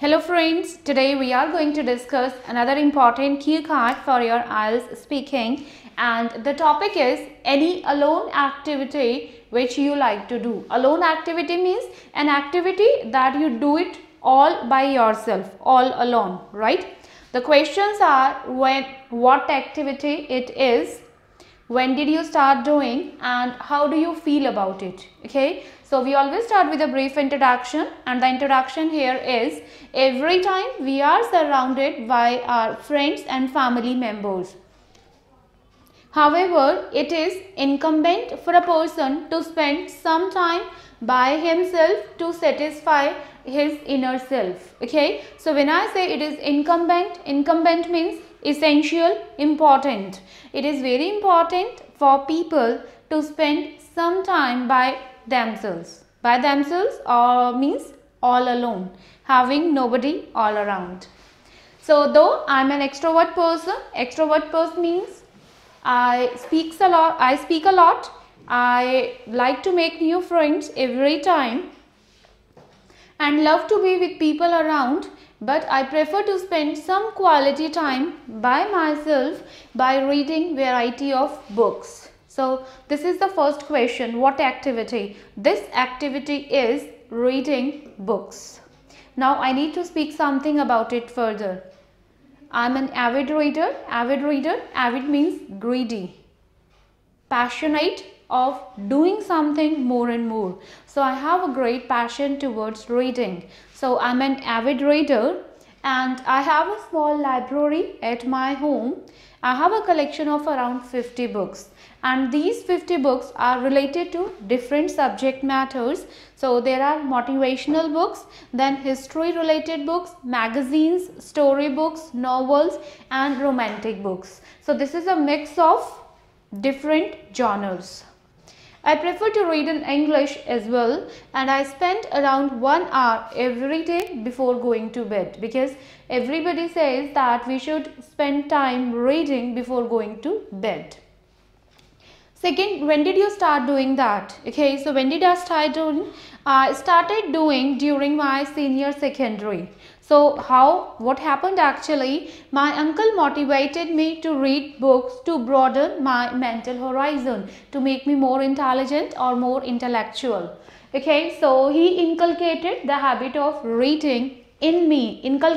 Hello friends, today we are going to discuss another important cue card for your IELTS speaking, and the topic is any alone activity which you like to do. Alone activity means an activity that you do it all by yourself, all alone, right? The questions are what activity it is, when did you start doing, and how do you feel about it. Okay, so we always start with a brief introduction, and the introduction here is every time we are surrounded by our friends and family members. However, it is incumbent for a person to spend some time by himself to satisfy his inner self. Okay, so when I say it is incumbent means essential, important. It is very important for people to spend some time by themselves. By themselves means all alone, having nobody all around. So though I am an extrovert person means I speak a lot. I like to make new friends every time and love to be with people around, but I prefer to spend some quality time by myself by reading variety of books. So this is the first question, what activity? This activity is reading books. Now I need to speak something about it further. I am an avid reader. Avid means greedy, passionate of doing something more and more. So I have a great passion towards reading. So I am an avid reader, and I have a small library at my home. I have a collection of around 50 books, and these 50 books are related to different subject matters. So there are motivational books, then history related books, magazines, story books, novels and romantic books. So this is a mix of different genres. I prefer to read in English as well, and I spend around 1 hour every day before going to bed, because everybody says that we should spend time reading before going to bed. Second, when did you start doing that? Okay, so when did I start doing? I started doing during my senior secondary. So what happened actually, my uncle motivated me to read books to broaden my mental horizon, to make me more intelligent or more intellectual. Okay, so he inculcated the habit of reading in me.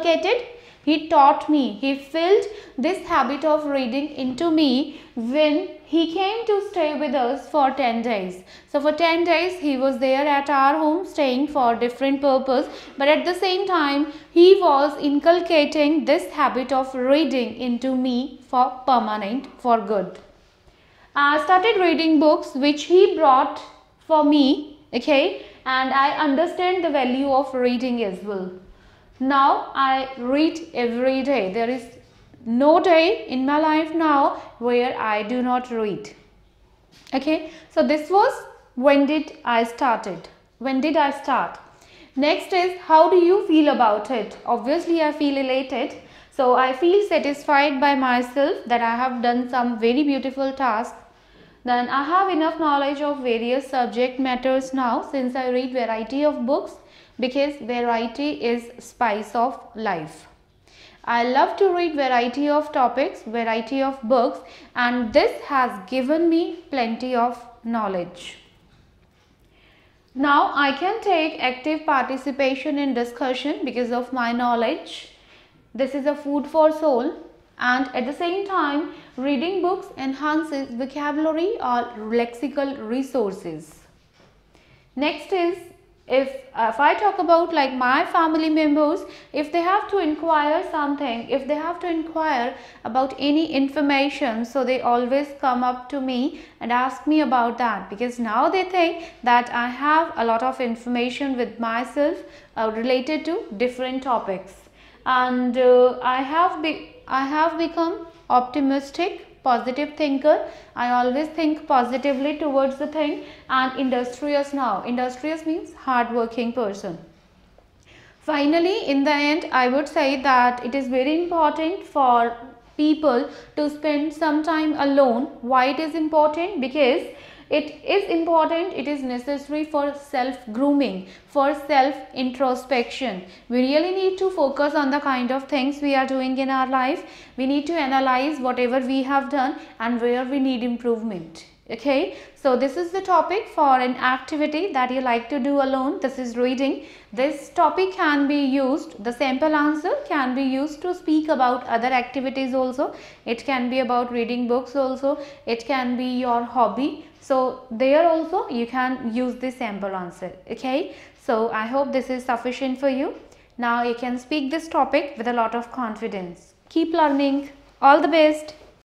He taught me, he filled this habit of reading into me when he came to stay with us for 10 days. So for 10 days he was there at our home, staying for different purpose, but at the same time he was inculcating this habit of reading into me for permanent, for good. I started reading books which he brought for me, okay, and I understand the value of reading as well. Now I read every day. There is no day in my life now where I do not read. Okay, so this was when did I start. Next is, how do you feel about it? Obviously I feel elated. So I feel satisfied by myself that I have done some very beautiful tasks. Then I have enough knowledge of various subject matters now, since I read variety of books, because variety is spice of life. I love to read variety of topics, variety of books, and this has given me plenty of knowledge. Now I can take active participation in discussion because of my knowledge. This is a food for soul, and at the same time reading books enhances vocabulary or lexical resources. Next is, if I talk about like my family members, if they have to inquire something, if they have to inquire about any information, so they always come up to me and ask me about that, because now they think that I have a lot of information with myself related to different topics, and I have become optimistic, positive thinker. I always think positively towards the thing, and industrious now. Industrious means hardworking person. Finally, in the end, I would say that it is very important for people to spend some time alone. Why it is important? Because It is important, it is necessary for self grooming, for self introspection. We really need to focus on the kind of things we are doing in our life. We need to analyze whatever we have done and where we need improvement. Okay, so this is the topic for an activity that you like to do alone. This is reading. This topic can be used, the sample answer can be used to speak about other activities also. It can be about reading books also. It can be your hobby. So there also you can use the sample answer. Okay, so I hope this is sufficient for you. Now you can speak this topic with a lot of confidence. Keep learning. All the best.